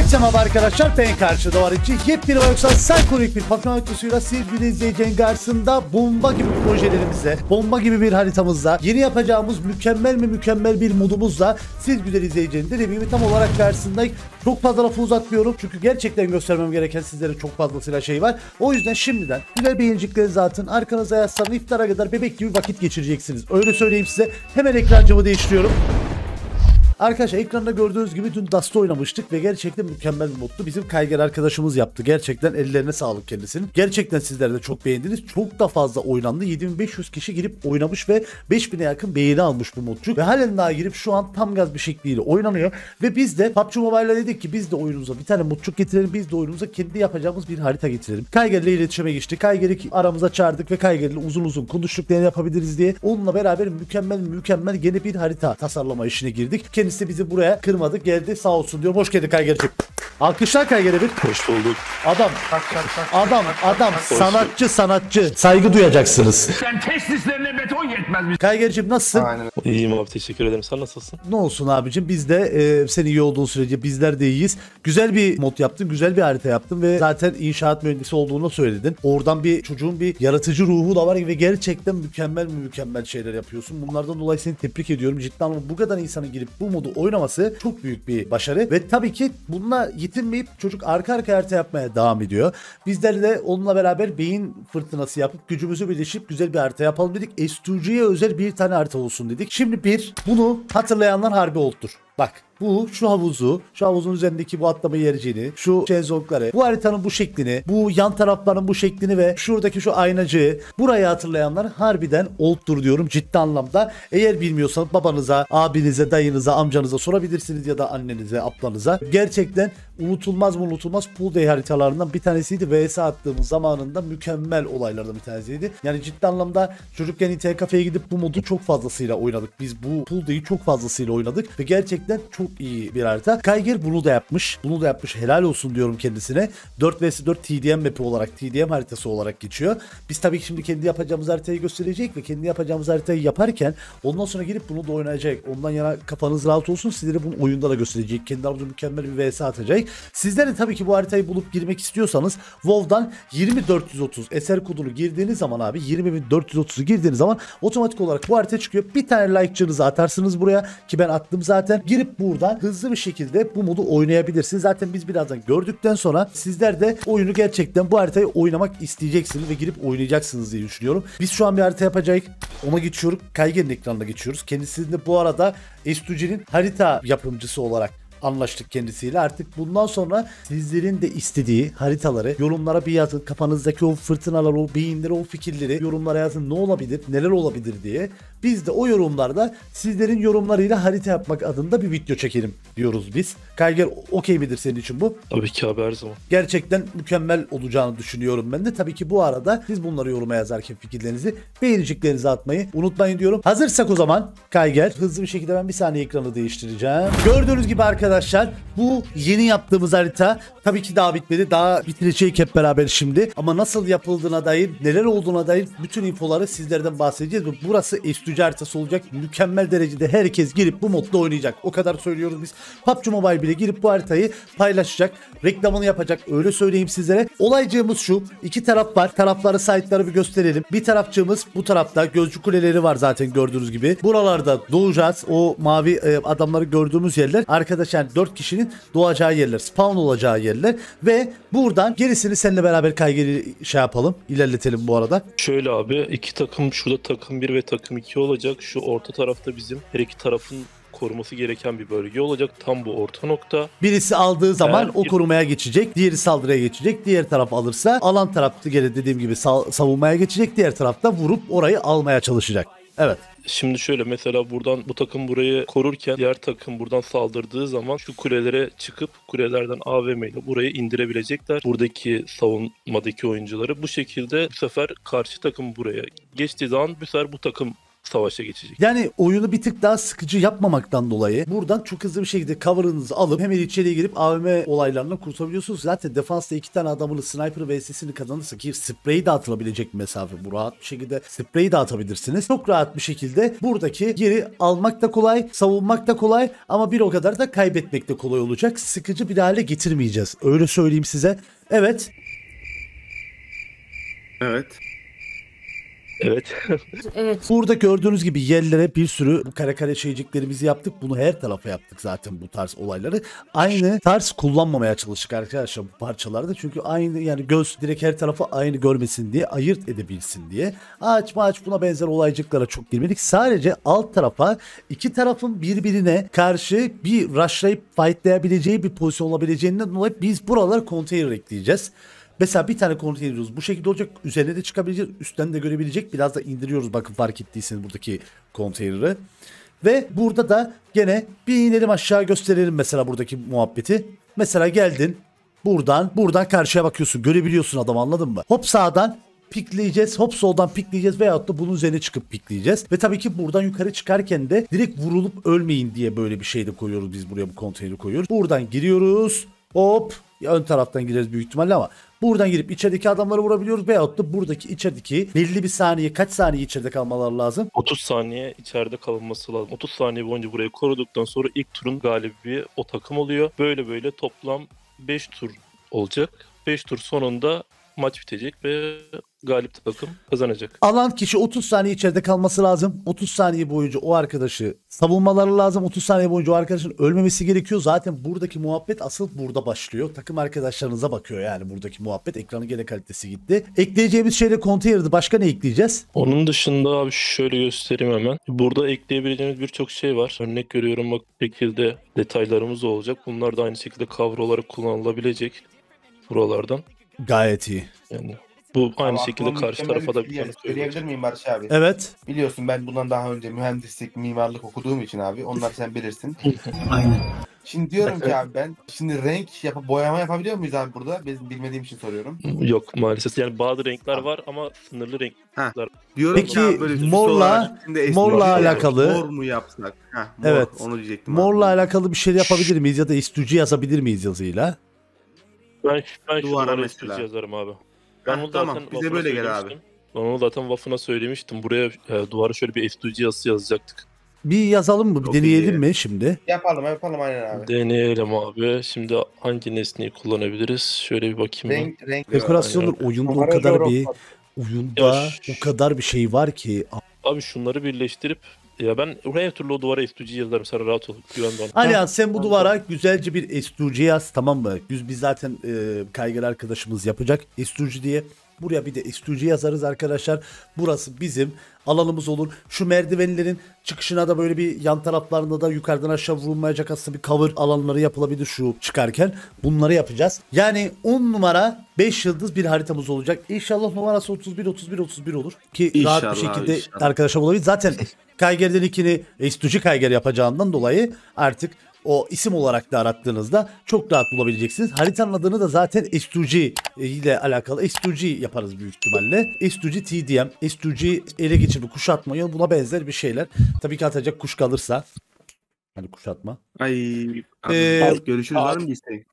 Herkese merhaba arkadaşlar, ben karşıda var için yepyeni ve yoksa psikolojik bir patron videosuyla sevgili izleyeceğin karşısında bomba gibi projelerimizle, bomba gibi bir haritamızla, yeni yapacağımız mükemmel bir modumuzla siz güzel izleyeceğin dediğim gibi tam olarak karşısındayım. Çok fazla lafı uzatmıyorum çünkü gerçekten göstermem gereken sizlere çok fazlasıyla şey var. O yüzden şimdiden güzel beğeniciklerinizi atın, arkanıza yaslanın, iftara kadar bebek gibi vakit geçireceksiniz. Öyle söyleyeyim size. Hemen ekrancımı değiştiriyorum. Arkadaşlar ekranda gördüğünüz gibi dün Dust'ta oynamıştık ve gerçekten mükemmel bir moddu. Bizim Kayger arkadaşımız yaptı. Gerçekten ellerine sağlık kendisinin. Gerçekten sizler de çok beğendiniz. Çok da fazla oynandı. 7500 kişi girip oynamış ve 5000'e yakın beğeni almış bu modcuk. Ve halen daha girip şu an tam gaz bir şekliyle oynanıyor. Ve biz de PUBG Mobile'la dedik ki biz de oyunumuza bir tane modcuk getirelim. Biz de oyunumuza kendi yapacağımız bir harita getirelim. Kayger'le iletişime geçtik. Kayger'i aramıza çağırdık ve Kayger'le uzun konuştuk ne yapabiliriz diye. Onunla beraber mükemmel yeni bir harita tasarlama işine girdik. Kendisi bizi buraya kırmadı, geldi, sağ olsun diyor. Hoş geldin Kayger'cim. Alkışlar Kayger'e bir. Hoş bulduk. Adam sanatçı. Saygı duyacaksınız. Sen testislerine beton yetmez. Kayger'cim nasılsın? Aynen. İyiyim abi, teşekkür ederim. Sen nasılsın? Ne olsun abicim, biz de senin iyi olduğun sürece bizler de iyiyiz. Güzel bir mod yaptın, güzel bir harita yaptın ve zaten inşaat mühendisi olduğunu söyledin. Oradan bir çocuğun bir yaratıcı ruhu da var ve gerçekten mükemmel şeyler yapıyorsun. Bunlardan dolayı seni tebrik ediyorum. Cidden ama bu kadar insanın girip bu modu oynaması çok büyük bir başarı ve tabii ki bununla yetinmeyip çocuk arka harita yapmaya devam ediyor. Bizler de onunla beraber beyin fırtınası yapıp gücümüzü birleşip güzel bir harita yapalım dedik. S2G'ye özel bir tane harita olsun dedik. Şimdi bunu hatırlayanlar harbi oldur. Bak şu havuzun üzerindeki bu atlama yerciğini, şu şezlongları, bu haritanın bu şeklini, bu yan tarafların bu şeklini ve şuradaki şu aynacığı, burayı hatırlayanlar harbiden oldtur diyorum ciddi anlamda. Eğer bilmiyorsanız babanıza, abinize, dayınıza, amcanıza sorabilirsiniz ya da annenize, ablanıza. Gerçekten unutulmaz Pool Day haritalarından bir tanesiydi. VS attığımız zamanında mükemmel olaylardan bir tanesiydi. Yani ciddi anlamda çocukken internet kafeye gidip bu modu çok fazlasıyla oynadık. Biz bu Pool Day'i çok fazlasıyla oynadık ve gerçekten çok iyi bir harita. Kayger bunu da yapmış. Helal olsun diyorum kendisine. 4 vs 4 TDM map'i olarak, TDM haritası olarak geçiyor. Biz tabii ki şimdi kendi yapacağımız haritayı gösterecek ve kendi yapacağımız haritayı yaparken ondan sonra girip bunu da oynayacak. Ondan yana kafanız rahat olsun. Sizlere bunu oyunda da gösterecek. Kendi aramızda mükemmel bir vs atacak. Sizler de tabii ki bu haritayı bulup girmek istiyorsanız WoW'dan 20430 eser kodunu girdiğiniz zaman abi 20430'u girdiğiniz zaman otomatik olarak bu harita çıkıyor. Bir tane like'cınızı atarsınız buraya ki ben attım zaten. Girip buradan hızlı bir şekilde bu modu oynayabilirsiniz. Zaten biz birazdan gördükten sonra sizler de oyunu gerçekten bu haritayı oynamak isteyeceksiniz ve girip oynayacaksınız diye düşünüyorum. Biz şu an bir harita yapacağız. Ona geçiyoruz. Kayger'in ekranına geçiyoruz. Kendisinin de bu arada S2G'nin harita yapımcısı olarak anlaştık kendisiyle. Artık bundan sonra sizlerin de istediği haritaları yorumlara bir yazın. Kafanızdaki o fırtınalar, o beyinleri, o fikirleri yorumlara yazın. Ne olabilir, neler olabilir diye. Biz de o yorumlarda sizlerin yorumlarıyla harita yapmak adında bir video çekelim diyoruz biz. Kayger okey midir senin için bu? Tabii ki abi, her zaman. Gerçekten mükemmel olacağını düşünüyorum ben de. Tabii ki bu arada siz bunları yoruma yazarken fikirlerinizi, beğeniciklerinizi atmayı unutmayın diyorum. Hazırsak o zaman Kayger hızlı bir şekilde ben bir saniye ekranı değiştireceğim. Gördüğünüz gibi arkadaşlar bu yeni yaptığımız harita tabii ki daha bitmedi. Daha bitirecek hep beraber şimdi. Ama nasıl yapıldığına dair, neler olduğuna dair bütün infoları sizlerden bahsedeceğiz. Burası S2G haritası olacak. Mükemmel derecede herkes girip bu modda oynayacak. O kadar söylüyoruz biz. PUBG Mobile bile girip bu haritayı paylaşacak. Reklamını yapacak. Öyle söyleyeyim sizlere. Olaycığımız şu. İki taraf var. Tarafları, site'ları bir gösterelim. Bir tarafçığımız bu tarafta. Gözcü kuleleri var zaten gördüğünüz gibi. Buralarda doğacağız. O mavi adamları gördüğümüz yerler. Arkadaşlar 4 kişinin doğacağı yerler. Spawn olacağı yerler. Ve buradan gerisini seninle beraber Kayger'i yapalım. İlerletelim bu arada. Şöyle abi, iki takım, şurada takım 1 ve takım 2 olacak. Şu orta tarafta bizim her iki tarafın koruması gereken bir bölge olacak. Tam bu orta nokta. Birisi aldığı zaman o korumaya geçecek. Diğeri saldırıya geçecek. Diğer taraf alırsa alan tarafta gene dediğim gibi savunmaya geçecek. Diğer tarafta vurup orayı almaya çalışacak. Evet. Şimdi şöyle, mesela buradan bu takım burayı korurken diğer takım buradan saldırdığı zaman şu kulelere çıkıp kulelerden AVM ile burayı indirebilecekler. Buradaki savunmadaki oyuncuları bu şekilde bu sefer karşı takım buraya geçtiği zaman bu sefer bu takım savaşa geçecek. Yani oyunu bir tık daha sıkıcı yapmamaktan dolayı buradan çok hızlı bir şekilde cover'ınızı alıp hemen içeriye girip AVM olaylarına kurtulabiliyorsunuz. Zaten defansta 2 tane adamını sniper vs'sini kazanırsa ki sprey de atılabilecek bir mesafe bu, rahat bir şekilde sprey de atabilirsiniz. Çok rahat bir şekilde buradaki yeri almak da kolay, savunmak da kolay ama bir o kadar da kaybetmek de kolay olacak. Sıkıcı bir hale getirmeyeceğiz. Öyle söyleyeyim size. Evet. Evet. Evet. Evet. Burada gördüğünüz gibi yerlere bir sürü bu kare kare şeyciklerimizi yaptık. Bunu her tarafa yaptık zaten bu tarz olayları. Aynı tarz kullanmamaya çalıştık arkadaşlar bu parçalarda. Çünkü aynı, yani göz direkt her tarafa aynı görmesin diye, ayırt edebilsin diye. Ağaç buna benzer olaycıklara çok girmedik. Sadece alt tarafa iki tarafın birbirine karşı bir rushlayıp fightlayabileceği bir pozisyon olabileceğinden dolayı biz buralara konteyner ekleyeceğiz. Mesela bir tane konteyner diyoruz. Bu şekilde olacak. Üzerine de çıkabilecek. Üstten de görebilecek. Biraz da indiriyoruz. Bakın fark ettiyseniz buradaki konteyneri. Ve burada da gene bir inelim aşağı gösterelim mesela buradaki muhabbeti. Mesela geldin. Buradan karşıya bakıyorsun. Görebiliyorsun adamı, anladın mı? Hop sağdan pikleyeceğiz. Hop soldan pikleyeceğiz veyahut da bunun üzerine çıkıp pikleyeceğiz. Ve tabii ki buradan yukarı çıkarken de direkt vurulup ölmeyin diye böyle bir şey de koyuyoruz. Biz buraya bu konteyneri koyuyoruz. Buradan giriyoruz. Hop. Ya ön taraftan gireriz büyük ihtimalle ama buradan girip içerideki adamları vurabiliyoruz veyahut da buradaki içerideki belli bir saniye, kaç saniye içeride kalmaları lazım? 30 saniye içeride kalınması lazım. 30 saniye boyunca burayı koruduktan sonra ilk turun galibi o takım oluyor. Böyle toplam 5 tur olacak. 5 tur sonunda maç bitecek ve galip takım kazanacak. Alan kişi 30 saniye içeride kalması lazım. 30 saniye boyunca o arkadaşı savunmaları lazım. 30 saniye boyunca o arkadaşın ölmemesi gerekiyor. Zaten buradaki muhabbet asıl burada başlıyor. Takım arkadaşlarınıza bakıyor yani buradaki muhabbet. Ekranın gene kalitesi gitti. Ekleyeceğimiz şeyle konteynerdi. Başka ne ekleyeceğiz? Onun dışında abi şöyle göstereyim hemen. Burada ekleyebileceğimiz birçok şey var. Örnek veriyorum, bak bu şekilde detaylarımız olacak. Bunlar da aynı şekilde cover olarak kullanılabilecek buralardan. Gayet iyi. Yani bu aynı Ama şekilde aklıma karşı mükemmel tarafa da bir bir fikir tane geldi. Söyleyebilir miyim Barış abi? Evet. Biliyorsun ben bundan daha önce mühendislik, mimarlık okuduğum için abi. Onlar sen bilirsin. Aynen. Şimdi diyorum ki abi ben şimdi renk yapıp boyama yapabiliyor muyuz abi burada? Ben bilmediğim için soruyorum. Yok maalesef. Yani bazı renkler var ama sınırlı renk. Diyorum Peki, ki abi böyle süslü morla- olarak içinde esnek morla bir şey var. alakalı- Mor mu yapsak? Mor, Evet. onu diyecektim Morla abi. alakalı bir şey yapabilir miyiz ya da istucu yazabilir miyiz yazıyla? Ben şu Duvara duvara mesela. yazarım abi. Ben onu Tamam, zaten bize Waffle'a böyle gel abi. söylemiştim. Ben onu zaten Waffle'a söylemiştim. Buraya duvara şöyle bir F2G yazısı yazacaktık. Bir yazalım mı? Bir Çok deneyelim iyi. mi şimdi? Yapalım aynen abi. Deneyelim abi. Şimdi hangi nesneyi kullanabiliriz? Şöyle bir bakayım. Renk. Dekorasyonlar oyunda o kadar bir oyunda o kadar bir şey var ki. Abi şunları birleştirip ya ben her türlü o duvara F2G yazarım. Sen rahat ol. Güven bana. Alihan sen bu duvara güzelce bir estucu yaz, tamam mı? Biz zaten kaygılı arkadaşımız yapacak estucu diye. Buraya bir de estucu yazarız arkadaşlar. Burası bizim alanımız olur. Şu merdivenlerin çıkışına da böyle bir yan taraflarında da yukarıdan aşağı vurulmayacak aslında bir cover alanları yapılabilir şu çıkarken. Bunları yapacağız. Yani 10 numara 5 yıldız bir haritamız olacak. İnşallah numarası 31 olur. Ki rahat bir İnşallah, şekilde inşallah. arkadaşlar bulabilir. Zaten Kayger'den ikini estucu Kayger yapacağından dolayı artık o isim olarak da arattığınızda çok rahat bulabileceksiniz. Haritanın adını da zaten S2G ile alakalı S2G yaparız büyük ihtimalle. S2G TDM, S2G ele geçirme, kuşatma, buna benzer bir şeyler. Tabii ki atacak kuş kalırsa. Hani kuşatma. Ay. Ee, Görüşürüz var mı bir isteğin?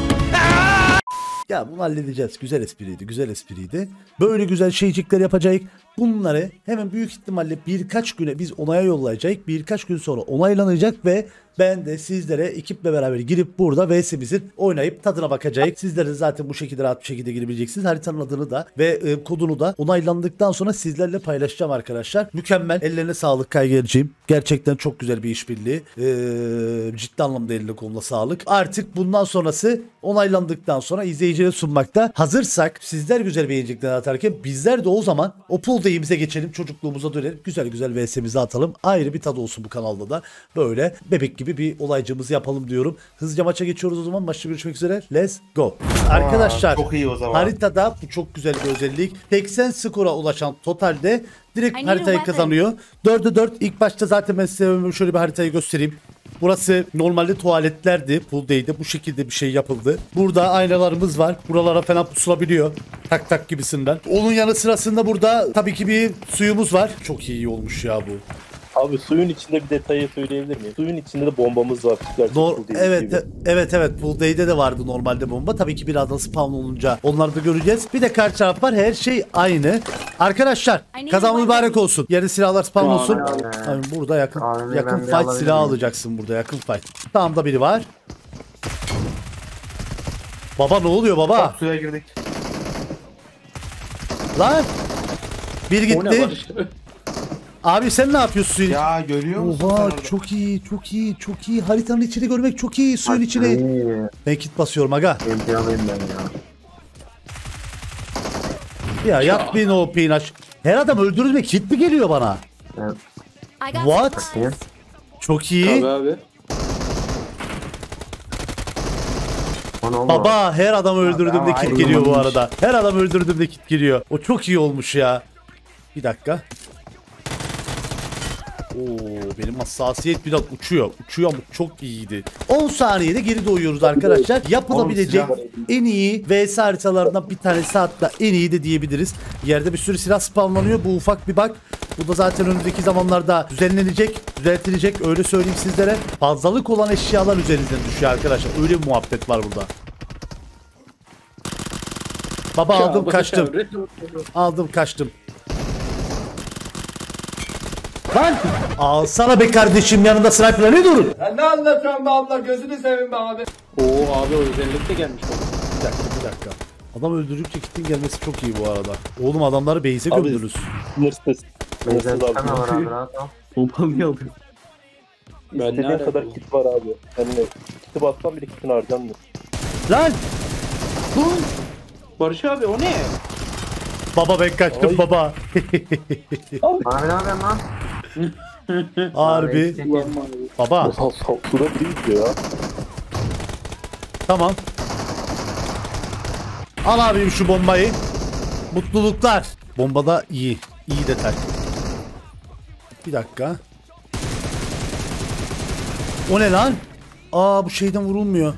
Ya bunu halledeceğiz. Güzel espriydi. Böyle güzel şeycikler yapacağız. Bunları hemen büyük ihtimalle birkaç güne biz onaya yollayacağız. Birkaç gün sonra onaylanacak ve ben de sizlere ekiple beraber girip burada VS'imizin oynayıp tadına bakacağız. Sizler de zaten bu şekilde rahat bir şekilde girebileceksiniz. Haritanın adını da ve kodunu da onaylandıktan sonra sizlerle paylaşacağım arkadaşlar. Mükemmel. Ellerine sağlık Kaygerciğim. Gerçekten çok güzel bir işbirliği. Ciddi anlamda eline koluna sağlık. Artık bundan sonrası onaylandıktan sonra izleyicilere sunmakta. Hazırsak sizler güzel beğenecekler atarken bizler de o zaman o pool day'imize geçelim. Çocukluğumuza dönelim. Güzel VS'imizi atalım. Ayrı bir tadı olsun bu kanalda da. Böyle bebek gibi bir olaycımızı yapalım diyorum. Hızlıca maça geçiyoruz o zaman. Maçta görüşmek üzere. Let's go. Arkadaşlar Çok iyi o zaman. haritada bu çok güzel bir özellik. 80 skora ulaşan totalde direkt I need haritayı a weapon. kazanıyor. 4'e 4 ilk başta zaten ben size şöyle bir haritayı göstereyim. Burası normalde tuvaletlerdi. Pool day'de bu şekilde bir şey yapıldı. Burada aynalarımız var. Buralara falan pusulabiliyor. Tak tak gibisinden. Onun yanı sırasında burada tabii ki bir suyumuz var. Çok iyi olmuş ya bu. Abi suyun içinde bir detayı söyleyebilir miyim? Suyun içinde de bombamız var. Evet, Pool Day'de de vardı normalde bomba. Tabii ki birazdan spawn olunca onları da göreceğiz. Bir de karşı taraf var. Her şey aynı. Arkadaşlar kazan mübarek olsun. Yerde silahlar spawn olsun. Abi, burada yakın fight silahı alacaksın burada. Yakın fight. Tamam da biri var. Baba ne oluyor baba? Suya girdik. Lan. Bir gitti. Abi sen ne yapıyorsun suyun? Ya görüyor musun? Oha sen orada? çok iyi. Haritanın içini görmek çok iyi. Suyun içine. Ben kit basıyorum aga. Ya yapmayın o pinaş. Her adam öldürür ve kit mi geliyor bana? What? Çok iyi. Abi abi. Baba her adam öldürdüğümde kit geliyor bu arada. Her adam öldürdüğümde kit geliyor. O çok iyi olmuş ya. Bir dakika. Oo, benim hassasiyet biraz uçuyor. Uçuyor ama çok iyiydi. 10 saniyede geri doğuyoruz arkadaşlar. Yapılabilecek en iyi vs haritalarından bir tanesi, hatta en iyi de diyebiliriz. Yerde bir sürü silah spawnlanıyor. Bu ufak bir bak. Bu da zaten önümüzdeki zamanlarda düzeltilecek. Öyle söyleyeyim sizlere. Fazlalık olan eşyalar üzerinizden düşüyor arkadaşlar. Öyle bir muhabbet var burada. Baba aldım kaçtım. Aldım kaçtım. Lan! Alsana be kardeşim, yanında sniper'la ne durun? Sen ne anlatıyorsun be abla, gözünü seveyim be abi. Oo abi o özellikle gelmiş. Bir dakika. Adam öldürdükçe kitin gelmesi çok iyi bu arada. Oğlum adamları base'e Abi, gömdünüz. Pompalıyı Ben ne İstediğin kadar kit var abi. Yani kiti bassam bile kitin harcanmıyor. Lan! Barış abi o ne? Baba ben kaçtım Ay. baba. Abi ne yapıyorsun lan? Harbi. Baba Suda değil ya. tamam. Al abim şu bombayı. Mutluluklar. Bombada iyi. İyi detay. Bir dakika. O ne lan? Aa bu şeyden vurulmuyor.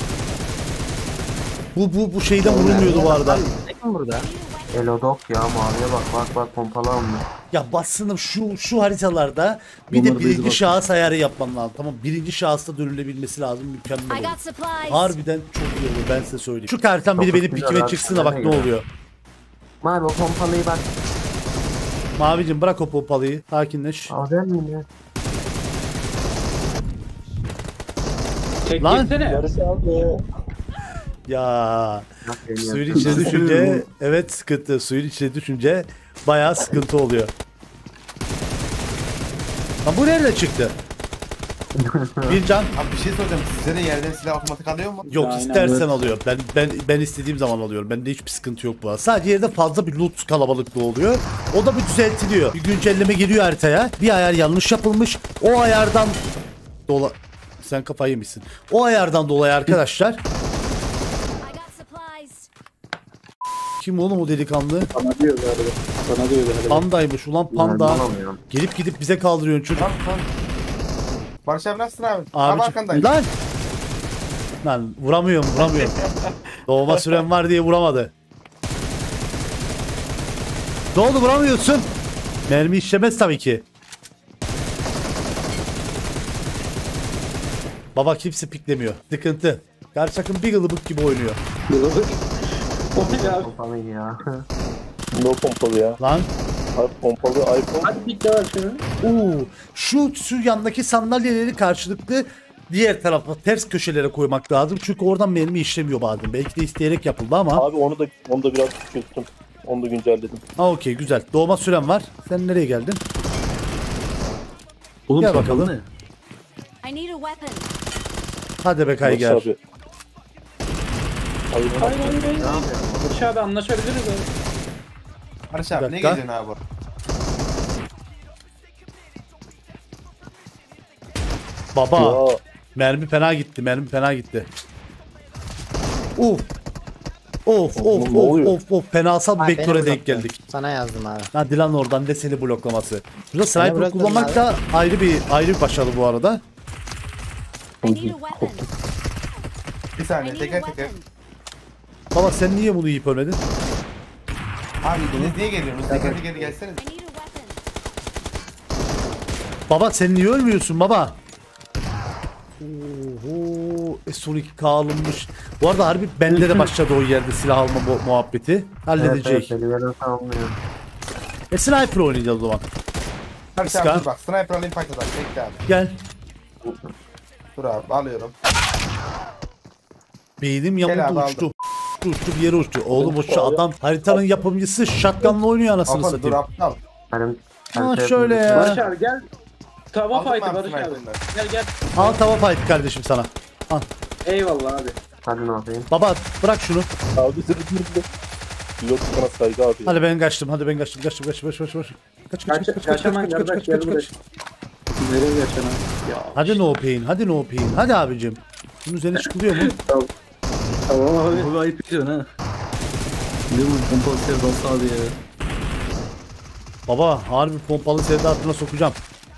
Bu şeyden vurulmuyordu bu arada. Ne mi burada? Elodok ya, maviye bak pompalı almış. Ya bassınım şu haritalarda bir de birinci şahıs ayarı yapman lazım. Tamam, birinci şahısta dönülebilmesi lazım, mükemmel olur. Harbiden çok iyi olur, ben size söyleyeyim. Şu haritam biri benim pikime çıksın da bak ne oluyor. Mavi o pompalıyı bak. Mavicim bırak o pompalıyı, sakinleş. Adam mı ya? Tek Lan! gitsene. Ya suyun içine düşünce evet sıkıntı. Suyun içine düşünce bayağı sıkıntı oluyor. Lan bu nerede çıktı? Bir can. Abi bir şey soracağım. Size de yerden silah otomatik alıyor mu? Yok, Aynen, istersen evet. alıyor. Ben istediğim zaman alıyorum. Bende hiçbir sıkıntı yok bu arada. Sadece yerde fazla bir loot kalabalıklığı oluyor. O da bir düzeltiliyor. Bir güncelleme geliyor haritaya. Bir ayar yanlış yapılmış. O ayardan sen kafayı yemişsin. O ayardan dolayı arkadaşlar. Kim oğlum o delikanlı? Bana diyor galiba. Bana diyor galiba. Pandaymış ulan panda. Alamıyorum. Gelip gidip bize kaldırıyorsun çocuk. Tamam. Barış abi nasılsın abi? Abi Abi arkandayım. lan vuramıyorum. Doğma süren var diye vuramadı. Ne oldu, vuramıyorsun? Mermi işlemez tabii ki. Baba kimse piklemiyor. Sıkıntı. Karşı takım bir gılıbık gibi oynuyor. O ne ya? Pompalıyı ya. No pompalı ya. Lan. Abi pompalı iPhone. Hadi bir de var şunu. Şu yandaki sandalyeleri karşılıklı diğer tarafa, ters köşelere koymak lazım. Çünkü oradan mermi işlemiyor bazen. Belki de isteyerek yapıldı ama. Abi onu da biraz küçülttüm. Onu da güncelledim. Ha okey, güzel. Doğma süren var. Sen nereye geldin? Oğlum Gel bakalım. Hadi be Kayger. Barış abi. Abi, Hayır. Barış abi anlaşabiliriz abi. Barış abi Bir ne dakika. geziyorsun abi? Baba. ya, Mermi fena gitti. Uf. Ne oluyor? Of. Fenasal bir Ay, vektöre beni denk blokladı. geldik. Sana yazdım abi. Hadi lan oradan, de seni bloklaması. Burada sniper bıraktın kullanmak abi. da ayrı bir başarı bu arada. need a weapon. Bir I saniye need a teker teker. weapon. Baba sen niye bunu yiyip ölmedin? Abi ikiniz niye geliyorsunuz? Teker teker gelseniz. I need a weapon. Baba sen niye ölmüyorsun baba? Oho, S12K alınmış. Bu arada harbi bende de başladı o yerde silah alma muhabbeti. Halledecek. Evet, evet, almıyor. Sniper oynayacağız o zaman. Hadi Iska. abi dur bak sniper alayım fight atalım. Bekle abi. Gel. Dur abi alıyorum. Beynim Gel yamuldu abi, uçtu. Uçtu bir yere uçtu. Oğlum o şu adam haritanın yapımcısı shotgunla oynuyor anasını Aman dur satayım. aptal. Benim Ha, ben şöyle ya. Barış abi gel. Tava Aldın mı fight'ı abi Barış abi. sniper'ını? Gel gel. Al tava fight kardeşim sana. Al. Eyvallah abi. Hadi ne yapayım? Baba bırak şunu. Abi dur. Pilot sana saygı abi. Hadi ben kaçtım. Hadi ben kaçtım. Kaç. Kaçaman kardeş gel buraya. Nereye kaçaman? Ya. Hadi no pain. Hadi no pain. Hadi abicim. Bunun üzerine çıkılıyor mu? Tamam abi. Bu ayıp ediyorsun ha. Ne bu pompalı bas abi ya. Baba harbi pompalı sevda altına sokacağım.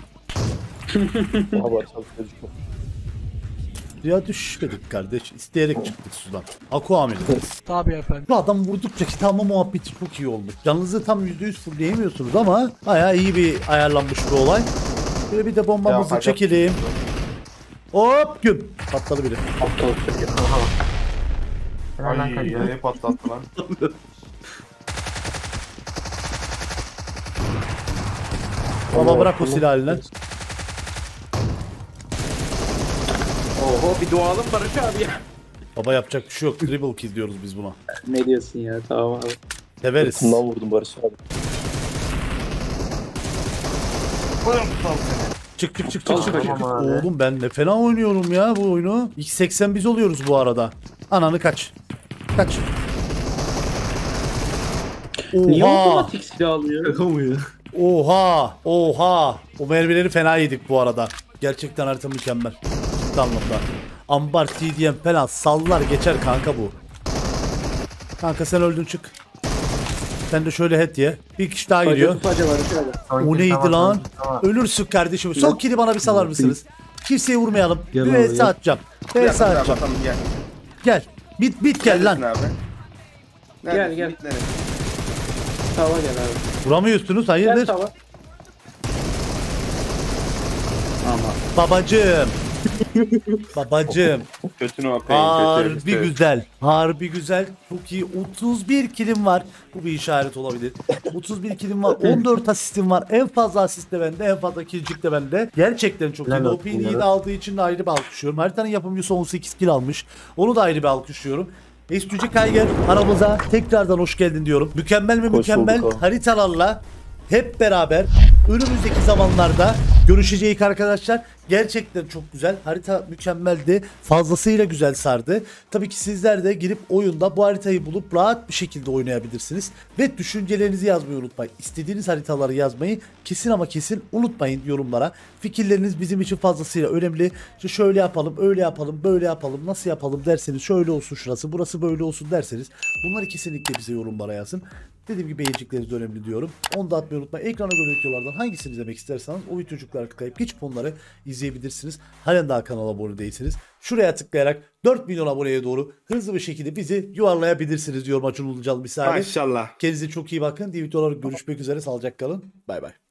Aha var çalışıyor. Ya düşmedik kardeş. İsteyerek çıktık sudan. Aku amirim. Tabii efendim. Bu adam vurdukça kitabı muhabbeti çok iyi oldu. Canınızı tam %100 fullleyemiyorsunuz ama bayağı iyi bir ayarlanmış bir olay. Böyle bir de bombamızı Ya, çekelim. Hop güm. Patladı biri. Hemen Ay kaçıyorum. nereye patlattı lan. Baba bırak o silahı elinden. Oho bir doğalım Barış abi ya. Baba yapacak bir şey yok. Triple kill diyoruz biz buna. Ne diyorsun ya tamam abi. Severiz. Bundan vurdum Barış abi. Buyurun aptal seni. Çık. Tamam abi. Oğlum ben ne fena oynuyorum ya bu oyunu. X80 biz oluyoruz bu arada. Ananı kaç. Kaç. Niye Oha. otomatik silah alıyor? Şaka mı ya? Oha. O mermileri fena yedik bu arada. Gerçekten harita mükemmel. Ciddi anlamda. Ambar TDM falan sallar geçer kanka bu. Kanka sen öldün çık. Sen de şöyle head ye. Bir kişi daha geliyor. Tutmaca Barış abi. Son O kill neydi tamam, lan? son kill tamam. Ölürsün kardeşim. Son kill'i bana bir salar mısınız? Kimseyi vurmayalım. Gel Bir abi, vs gel. atacağım. Gel Vs abi, atacağım. atalım, gel. Gel. Bit gel lan. Neredesin abi? Neredesin? gel. Bit neresi? Tava gel abi. Vuramıyorsunuz Gel hayırdır? tava. Ama. Babacım. Babacım. Kötü no Harbi güzel. Harbi güzel. Çok iyi. 31 kilim var. Bu bir işaret olabilir. 31 kilim var. 14 asistim var. En fazla asist de bende. En fazla kilcik de bende. Gerçekten çok iyi. Helal olsun Opin'i ya. de aldığı için de ayrı bir alkışlıyorum. Haritanın yapımcısı 18 kill almış. Onu da ayrı bir alkışlıyorum. Estücü Kayger aramıza tekrardan hoş geldin diyorum. Mükemmel mi Hoş mükemmel bulduk abi. haritalarla hep beraber önümüzdeki zamanlarda görüşeceğiz arkadaşlar. Gerçekten çok güzel. Harita mükemmeldi. Fazlasıyla güzel sardı. Tabii ki sizler de girip oyunda bu haritayı bulup rahat bir şekilde oynayabilirsiniz. Ve düşüncelerinizi yazmayı unutmayın. İstediğiniz haritaları yazmayı kesin ama kesin unutmayın yorumlara. Fikirleriniz bizim için fazlasıyla önemli. İşte şöyle yapalım, öyle yapalım, böyle yapalım, nasıl yapalım derseniz, şöyle olsun şurası, burası böyle olsun derseniz bunları kesinlikle bize yorumlara yazın. Dediğim gibi beğenecekleriniz de önemli diyorum. Onu da atmayı unutmayın. Ekrana göre videolardan hangisini izlemek isterseniz o videocuklara tıklayıp geçip onları izleyebilirsiniz. Halen daha kanala abone değilseniz şuraya tıklayarak 4 milyon aboneye doğru hızlı bir şekilde bizi yuvarlayabilirsiniz diyorum Acun Ilıcalı misali. Maşallah. Kendinize çok iyi bakın. Diğer videolarda görüşmek üzere. Sağlıcakla kalın. Bay bay.